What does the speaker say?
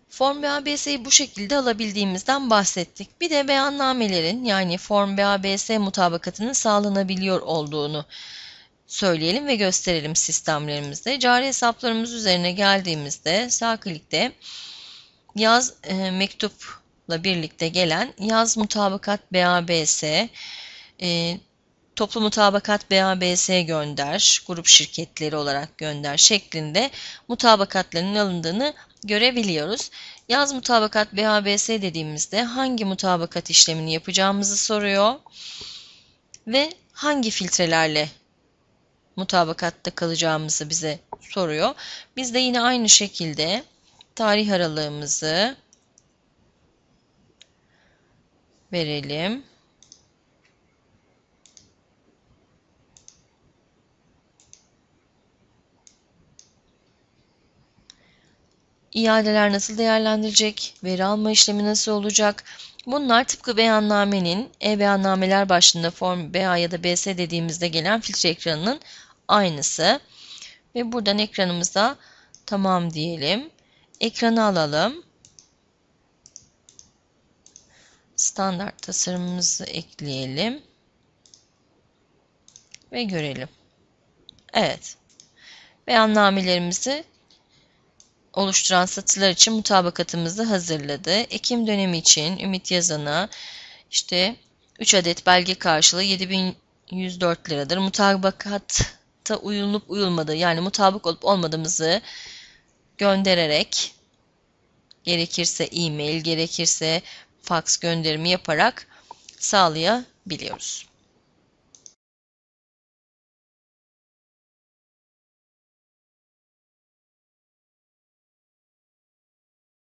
Form BABS'yi bu şekilde alabildiğimizden bahsettik. Bir de beyannamelerin yani Form BABS mutabakatının sağlanabiliyor olduğunu söyleyelim ve gösterelim sistemlerimizde. Cari hesaplarımız üzerine geldiğimizde sağ klikte yaz mektupla birlikte gelen yaz mutabakat BABS, toplu mutabakat BABS gönder, grup şirketleri olarak gönder şeklinde mutabakatların alındığını görebiliyoruz. Yaz mutabakat BABS dediğimizde hangi mutabakat işlemini yapacağımızı soruyor ve hangi filtrelerle mutabakatta kalacağımızı bize soruyor. Biz de yine aynı şekilde tarih aralığımızı verelim. İadeler nasıl değerlendirilecek? Veri alma işlemi nasıl olacak? Bunlar tıpkı beyannamenin e-beyannameler başlığında form BA ya da BS dediğimizde gelen filtre ekranının aynısı. Ve buradan ekranımıza tamam diyelim. Ekranı alalım. Standart tasarımımızı ekleyelim. Ve görelim. Evet. Beyannamelerimizi oluşturan satılar için mutabakatımızı hazırladı. Ekim dönemi için Ümit Yazan'a işte 3 adet belge karşılığı 7.104 liradır. Mutabakatta uyulup uyulmadığı yani mutabık olup olmadığımızı göndererek gerekirse e-mail gerekirse fax gönderimi yaparak sağlayabiliyoruz.